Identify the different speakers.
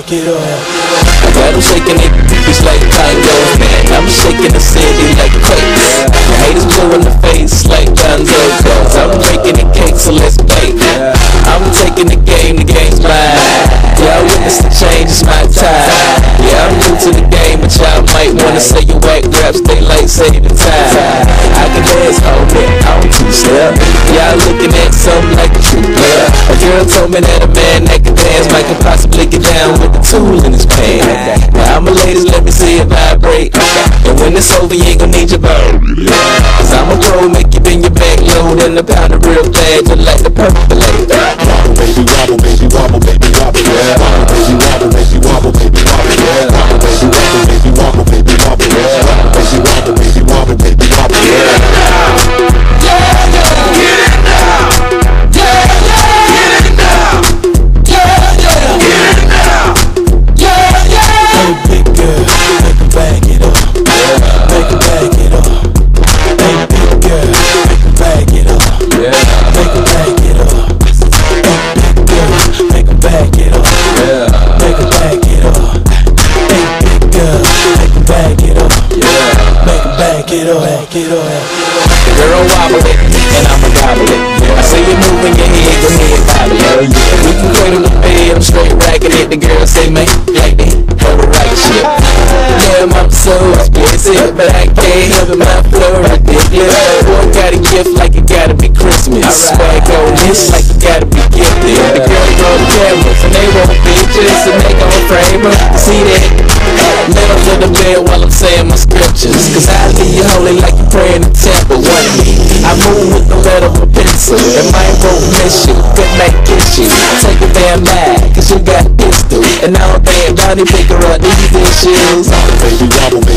Speaker 1: back it up.
Speaker 2: I got them shaking it, it's like tango. I'm shaking the city like quakes. The haters blue in the face like Gonzo. Cause I'm breaking the cake, so let's bake. I'm taking the game's mine. Yeah, I witness the change, it's my time. Yeah, I'm new to the game, but y'all might wanna say you whack raps, they like saving time. I can dance, homie, I don't two-step. Y'all looking at something like a true player. A girl told me that a man that can dance might could possibly get down with the tool in his pants. Now I'm a ladies, let me see it vibrate. And when it's over, you ain't gon' need your bow. Cause I'm a pro, make you bend your back load and a pound of real bad, just like the percolate.
Speaker 3: Wobble, baby, wobble, baby, wobble, baby, wobble, yeah. Wobble, baby, wobble, baby, wobble, baby, wobble, yeah. Wobble, baby, wobble, baby, wobble, baby, wobble, yeah. Wobble, baby, wobble, baby, wobble, baby, wobble, yeah.
Speaker 2: The girl wobble it, and I'ma gobble it. I see you moving your head, go ahead, bobble it. We can cradle the bed, I'm straight racking it. The girl say, man, like that, for the right shit. Damn, I'm so explicit, but I can't help it, my flow ridiculous. Boy, got a gift like it gotta be Christmas. Swag on this like it gotta be gifted. The girl roll cameras, and they want pictures, and they gon' frame them. See that? Middle of the bed while I'm saying my scriptures. Cause I leave you holy like you pray in the temple. One me, I move with the lead of a pencil. And mine won't miss you, good night kiss you. Take a damn lie, cause you got pistol. And now I'm bad, Donnie pick her up, these issues.
Speaker 3: Wobble, baby, wobble, baby.